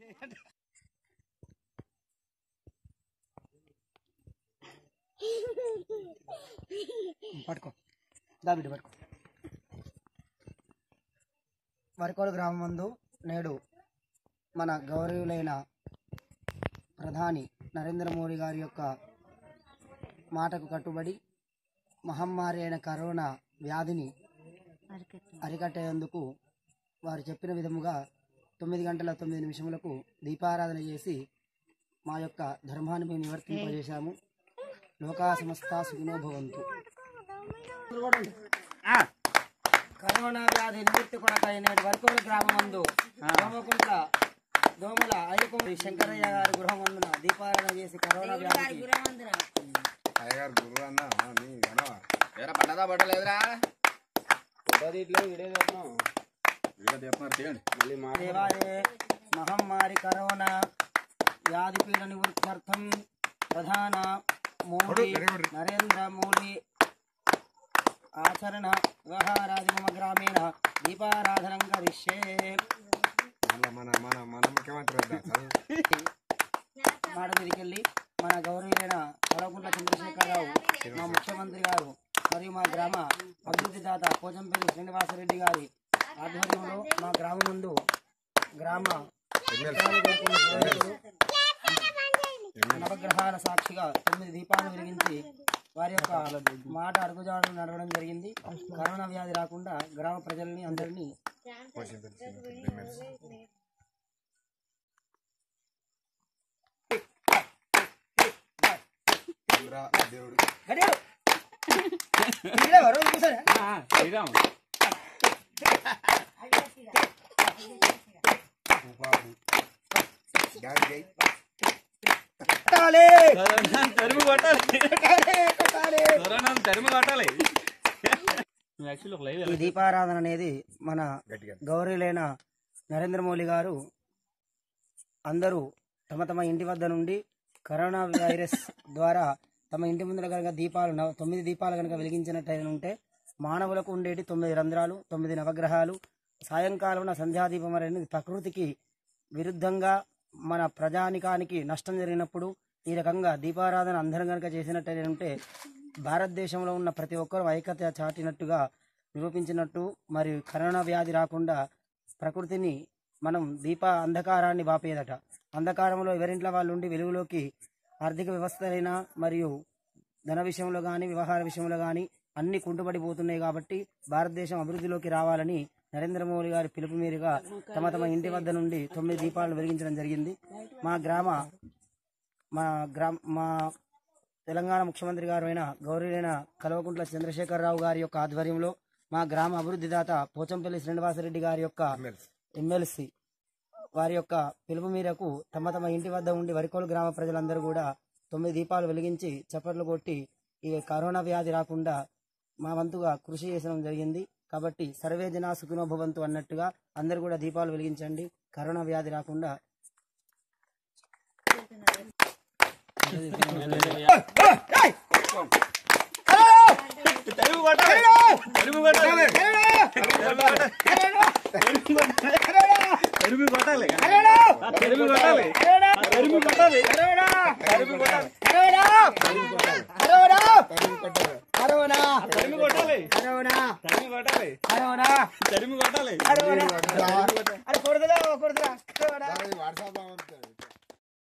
పట్టుకో దాబిడ్డ పట్టుకో. వరికోలు గ్రామం ముందు నేడు మన గౌరవులైన ప్రధాని నరేంద్ర మోడీ గారి యొక్క మాటకు కట్టుబడి మహమ్మారి అయిన కరోనా వ్యాధిని అరికట్టేందుకు వారు చెప్పిన విధముగా 9:09 దీపారాధన చేసి మా యొక్క ధర్మాన్ని మేము నివర్తింపజేశాము. లోకా సమస్త సుఖినో భవంతు. కరోనా వ్యాధి నివృత్తి కొరకై నేడు వరికోల గ్రామమందు దోమకుంట్ల దోమల అయ్యకోడి శంకరయ్య గారి గృహమందున దీపారాధన చేసి కరోనా వ్యాధి మహమ్మారి కరోనా వ్యాధి పీడ నివృత్త్యర్థం ప్రధాన మోడీ నరేంద్ర మోడీ ఆచరణ వ్యవహారాది మమ గ్రామీణ దీపారాధనం కరిష్యే. మాట మీదకెళ్ళి మన గౌరవైన కల్వకుంట్ల చంద్రశేఖరరావు మా ముఖ్యమంత్రి గారు మరియు మా గ్రామ అభివృద్ధి దాత పోచంపల్లి శ్రీనివాసరెడ్డి గారి ఆధ్వర్యంలో మా గ్రామం ముందు గ్రామ నవగ్రహాల సాక్షిగా 9 దీపాలు వెలిగించి వారి యొక్క మాట అడుగుజాడలు నడవడం జరిగింది. కరోనా వ్యాధి రాకుండా గ్రామ ప్రజల్ని అందరినీ ఈ దీపారాధన అనేది మన గౌరవులైన నరేంద్ర మోడీ గారు అందరూ తమ తమ ఇంటి వద్ద నుండి కరోనా వైరస్ ద్వారా తమ ఇంటి ముందర కనుక దీపాలు 9 దీపాలు కనుక వెలిగించినట్టయితే ఉంటే మానవులకు ఉండేటి 9 రంధ్రాలు 9 నవగ్రహాలు సాయంకాలం సంధ్యాదీపం అనేది ప్రకృతికి విరుద్ధంగా మన ప్రజానికానికి నష్టం జరిగినప్పుడు ఈ రకంగా దీపారాధన అందరం కనుక చేసినట్టయితే ఉంటే భారతదేశంలో ఉన్న ప్రతి ఒక్కరూ ఐక్యత చాటినట్టుగా నిరూపించినట్టు మరియు కరోనా వ్యాధి రాకుండా ప్రకృతిని మనం అంధకారాన్ని బాపేదట. అంధకారంలో ఎవరింట్లో వాళ్ళు ఉండి వెలుగులోకి ఆర్థిక వ్యవస్థ అయినా మరియు ధన విషయంలో కానీ వ్యవహార విషయంలో కానీ అన్ని కుంటుపడిపోతున్నాయి. కాబట్టి భారతదేశం అభివృద్ధిలోకి రావాలని నరేంద్ర మోడీ గారి పిలుపు మీదుగా తమ ఇంటి వద్ద నుండి 9 దీపాలను వెలిగించడం జరిగింది. మా తెలంగాణ ముఖ్యమంత్రి గారు అయిన గౌరవైన కల్వకుంట్ల చంద్రశేఖరరావు గారి యొక్క ఆధ్వర్యంలో మా గ్రామ అభివృద్ధి దాత పోచంపల్లి శ్రీనివాసరెడ్డి గారి యొక్క ఎమ్మెల్సీ వారి యొక్క పిలుపు మేరకు తమ ఇంటి వద్ద ఉండి వరికోలు గ్రామ ప్రజలందరూ కూడా 9 దీపాలు వెలిగించి చప్పట్లు కొట్టి ఈ కరోనా వ్యాధి రాకుండా మా వంతుగా కృషి చేయడం జరిగింది. కాబట్టి సర్వే జనా సుఖినో భవంతు అన్నట్టుగా అందరూ కూడా దీపాలు వెలిగించండి. కరోనా వ్యాధి రాకుండా అరే